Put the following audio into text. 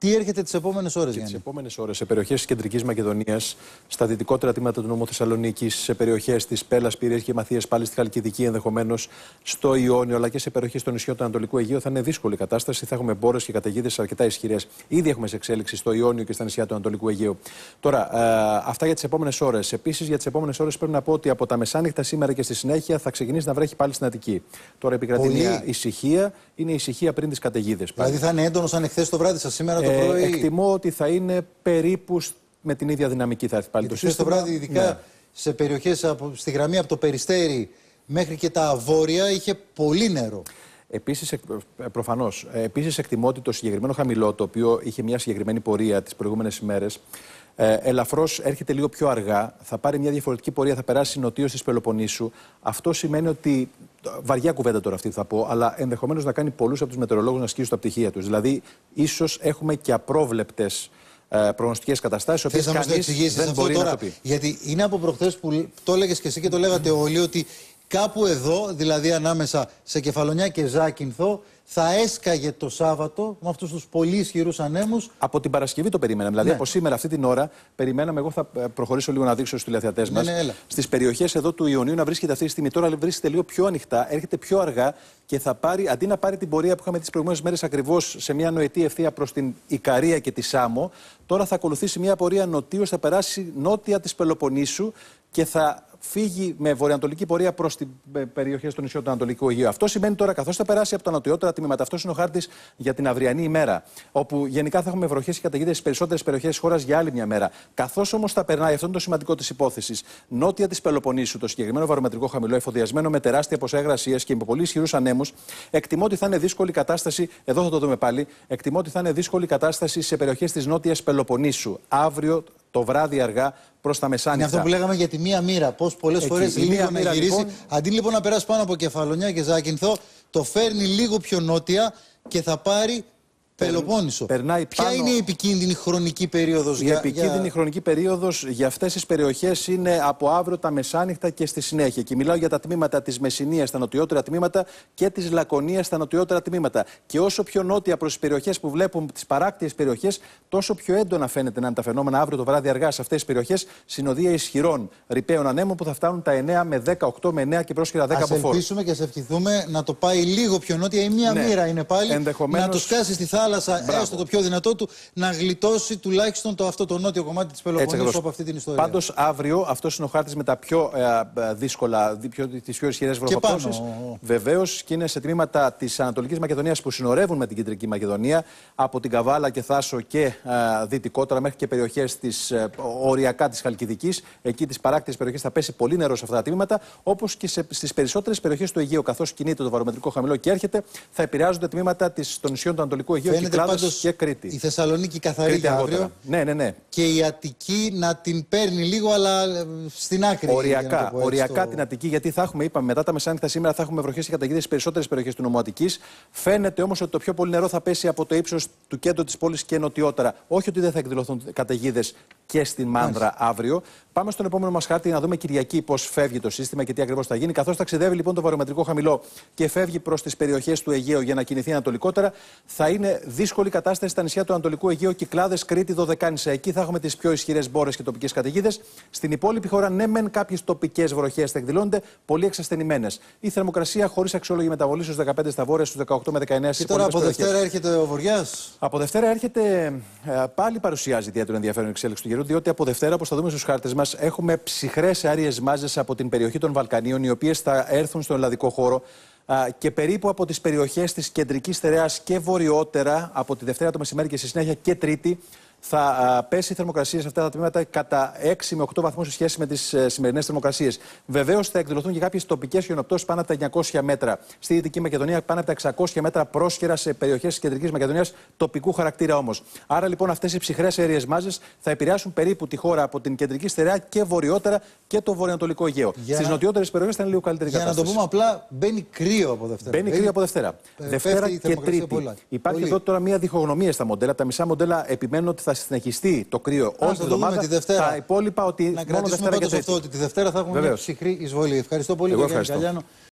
Τι έρχεται τις επόμενες ώρες, Τις επόμενες ώρες σε περιοχές της Κεντρικής Μακεδονίας, στα δυτικότερα τμήματα του νομού Θεσσαλονίκης, σε περιοχές της Πέλλας, Πειραιής και Μαθίας, πάλι στη Χαλκιδική ενδεχομένως, στο Ιόνιο, αλλά και σε περιοχές των νησιών του Ανατολικού Αιγαίου θα είναι δύσκολη κατάσταση. Θα έχουμε μπόρες και καταιγίδες αρκετά ισχυρές. Ήδη έχουμε σε εξέλιξη στο Ιόνιο και στα νησιά του Ανατολικού Αιγαίου. Τώρα, αυτά για τις επόμενες ώρες. Επίσης, για τις επόμενες ώρες πρέπει να πω ότι από τα μεσάνυχτα σήμερα και στη συνέχεια θα ξεκινήσει να βρέχει πάλι στην Αττική. Τώρα επικρατεί μια ησυχία, είναι ησυχία πριν τις καταιγίδες. Δηλαδή θα είναι έντονο σαν εχθές το βράδυ σας, σήμερα το πρωί. Εκτιμώ ότι θα είναι περίπου με την ίδια δυναμική θα έρθει πάλι το σύστημα. Το βράδυ, ειδικά σε περιοχές στη γραμμή από το Περιστέρι μέχρι και τα βόρεια, είχε πολύ νερό. Επίσης, προφανώς, εκτιμώ ότι το συγκεκριμένο χαμηλό, το οποίο είχε μια συγκεκριμένη πορεία τις προηγούμενες ημέρες, ελαφρώς έρχεται λίγο πιο αργά, θα πάρει μια διαφορετική πορεία, θα περάσει νοτίως της Πελοποννήσου. Αυτό σημαίνει ότι, βαριά κουβέντα τώρα αυτή θα πω, αλλά ενδεχομένως να κάνει πολλούς από τους μετεωρολόγους να σκίσουν τα πτυχία τους. Δηλαδή, ίσως έχουμε και απρόβλεπτες προγνωστικές καταστάσεις, οι οποίες κανείς δεν μπορεί να το πει. Γιατί είναι από προχθές που το έλεγες και εσύ και το λέγατε όλοι, ότι κάπου εδώ, δηλαδή ανάμεσα σε Κεφαλονιά και Ζάκυνθο, θα έσκαγε το Σάββατο με αυτούς τους πολύ ισχυρούς ανέμους. Από την Παρασκευή το περιμέναμε. Δηλαδή, από σήμερα, αυτή την ώρα, περιμέναμε. Εγώ θα προχωρήσω λίγο να δείξω στους τηλεθεατές μας. Στις περιοχές εδώ του Ιωνίου να βρίσκεται αυτή τη στιγμή. Τώρα βρίσκεται λίγο πιο ανοιχτά, έρχεται πιο αργά και θα πάρει, αντί να πάρει την πορεία που είχαμε τις προηγούμενες μέρες ακριβώς σε μια νοετή ευθεία προς την Ικαρία και τη Σάμο, τώρα θα ακολουθήσει μια πορεία νοτίως, θα περάσει νότια της Πελοποννήσου και θα φύγει με βορειοανατολική πορεία προς τις περιοχές των νησιών του Ανατολικού Αιγαίου. Αυτό σημαίνει τώρα, καθώς θα περάσει από τα νοτιότερα τμήματα, αυτός είναι ο χάρτης για την αυριανή ημέρα, όπου γενικά θα έχουμε βροχές και καταιγίδες στις περισσότερες περιοχές της χώρας για άλλη μια μέρα. Καθώς όμως θα περνάει, αυτό είναι το σημαντικό της υπόθεσης, νότια της Πελοποννήσου, το συγκεκριμένο βαρομετρικό χαμηλό, εφοδιασμένο με τεράστια ποσά υγρασίας και με πολύ ισχυρούς ανέμους, εκτιμώ ότι θα είναι δύσκολη κατάσταση, εδώ θα το δούμε πάλι, εκτιμώ ότι θα είναι δύσκολη κατάσταση σε περιοχές της νότιας Πελοποννήσου. Αύριο το βράδυ αργά προς τα μεσάνυχτα. Είναι αυτό που λέγαμε για τη μία μοίρα. Πώς πολλές φορές λίγο να γυρίσει. Λοιπόν, αντί λοιπόν να περάσει πάνω από Κεφαλονιά και Ζάκυνθο, το φέρνει λίγο πιο νότια και θα πάρει Πελοπόννησο. Ποια είναι η επικίνδυνη χρονική περίοδος? Η επικίνδυνη χρονική περίοδος για αυτές τις περιοχές είναι από αύριο τα μεσάνυχτα και στη συνέχεια. Και μιλάω για τα τμήματα της Μεσσηνίας στα νοτιότερα τμήματα και της Λακωνίας στα νοτιότερα τμήματα. Και όσο πιο νότια προς τις περιοχές που βλέπουμε, τις παράκτιες περιοχές, τόσο πιο έντονα φαίνεται να είναι τα φαινόμενα αύριο το βράδυ αργά σε αυτές τις περιοχές, συνοδεία ισχυρών ρηπαίων ανέμων που θα φτάνουν τα 9 με 10, 8 με 9 και πρόσχερα 10 από φόρ. Ας ελπίσουμε και ας ευχηθούμε να το πάει λίγο πιο νότια ή μία μοίρα είναι πάλι. Να το σκάσει στη θάλασσα, έστω το πιο δυνατό του, να γλιτώσει τουλάχιστον αυτό το νότιο κομμάτι της Πελοποννήσου από αυτή την ιστορία. Πάντως, αύριο αυτός είναι ο χάρτης με τα πιο δύσκολα, τις πιο ισχυρές βροχοπτώσεις. Βεβαίως και είναι σε τμήματα της Ανατολικής Μακεδονίας που συνορεύουν με την Κεντρική Μακεδονία, από την Καβάλα και Θάσο και δυτικότερα μέχρι και περιοχές οριακά της Χαλκιδικής. Εκεί τις παράκτιες περιοχές θα πέσει πολύ νερό σε αυτά τα τμήματα, όπως και στις περισσότερες περιοχές του Αιγαίου. Καθώς κινείται το βαρομετρικό χαμηλό και έρχεται, θα επηρεάζονται τμήματα των νησιών του Ανατολικού Αιγαίου. Πάντως και Κρήτη. Η Θεσσαλονίκη καθαρή για αύριο. Ναι. Και η Αττική να την παίρνει λίγο, αλλά στην άκρη. Οριακά την Αττική, γιατί θα έχουμε, είπαμε, μετά τα μεσάνυχτα σήμερα θα έχουμε βροχές και καταιγίδες στις περισσότερες περιοχές του νομού Αττικής. Φαίνεται όμως ότι το πιο πολύ νερό θα πέσει από το ύψος του κέντρου της πόλης και νοτιότερα. Όχι ότι δεν θα εκδηλωθούν καταιγίδες και στην Μάνδρα αύριο. Πάμε στον επόμενο μας χάρτη να δούμε Κυριακή πώς φεύγει το σύστημα και τι ακριβώς θα γίνει. Καθώς ταξιδεύει λοιπόν το βαρομετρικό χαμηλό και φεύγει προς τις περιοχές του Αιγαίου για να κινηθεί ανατολικότερα, θα είναι δύσκολη κατάσταση στα νησιά του Ανατολικού Αιγαίου, Κυκλάδες, Κρήτη, Δωδεκάνησα. Εκεί θα έχουμε τις πιο ισχυρές μπόρες και τοπικές καταιγίδες. Στην υπόλοιπη χώρα, ναι, μεν κάποιες τοπικές βροχές θα εκδηλώνονται, πολύ εξασθενημένες. Η θερμοκρασία χωρίς αξιόλογη μεταβολή στους 15 στα βόρεια, στους 18 με 19 στις υπόλοιπες περιοχές. Και τώρα από Δευτέρα έρχεται ο βοριάς. Από Δευτέρα έρχεται, πάλι παρουσιάζει ιδιαίτερο ενδιαφέρον η εξέλιξη του καιρού, διότι από Δευτέρα, όπως θα δούμε στους χάρτες μας, έχουμε ψυχρές άριες μάζες από την περιοχή των Βαλκανίων, οι οποίες θα έρθουν στον ελλαδικό χώρο. Και περίπου από τις περιοχές της κεντρικής στερεάς και βορειότερα, από τη Δευτέρα το μεσημέρι και στη συνέχεια και Τρίτη, θα πέσει η θερμοκρασία σε αυτά τα τμήματα κατά 6 με 8 βαθμούς σε σχέση με τις σημερινές θερμοκρασίες. Βεβαίως θα εκδηλωθούν και κάποιες τοπικές χιονοπτώσεις πάνω από τα 900 μέτρα. Στη Δυτική Μακεδονία, πάνω από τα 600 μέτρα πρόσχερα σε περιοχές της Κεντρικής Μακεδονίας, τοπικού χαρακτήρα όμως. Άρα λοιπόν αυτές οι ψυχρές αέριες μάζες θα επηρεάσουν περίπου τη χώρα από την κεντρική στερεά και βορειότερα και το βορειοανατολικό Αιγαίο. Στις νοτιότερες περιοχές θα είναι λίγο καλύτερη κατάσταση. Για να το πούμε απλά, μπαίνει κρύο από Δευτέρα. Μπαίνει κρύο από Δευτέρα. Δευτέρα και Τρίτη. Υπάρχει εδώ τώρα μια διχογνωμία στα μοντέλα. Τα μισά μοντέλα επιμένουν ότι θα συνεχιστεί το κρύο όλη την εβδομάδα. Τα υπόλοιπα ότι να μόνο Δευτέρα και Τρίτη. Ότι τη Δευτέρα θα έχουμε μια ψυχρή εισβολή. Ευχαριστώ πολύ, κύριε Καλιάνο.